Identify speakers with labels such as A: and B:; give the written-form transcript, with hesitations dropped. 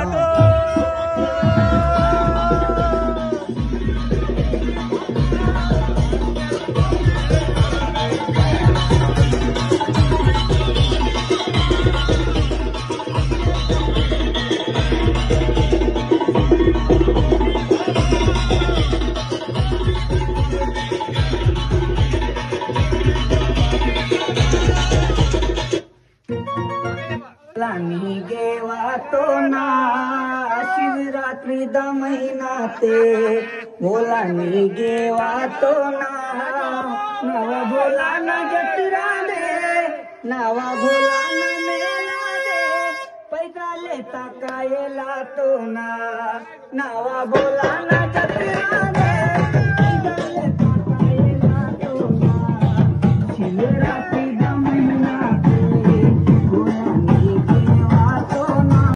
A: लानी गेवा तो ना शिवरात्रि दा महीना ते बोलानी गेवा तो ना नवा भोला ना जतरा दे नवा भोला ना मेला दे पैसा लेता कायला तो ना नवा भोला ना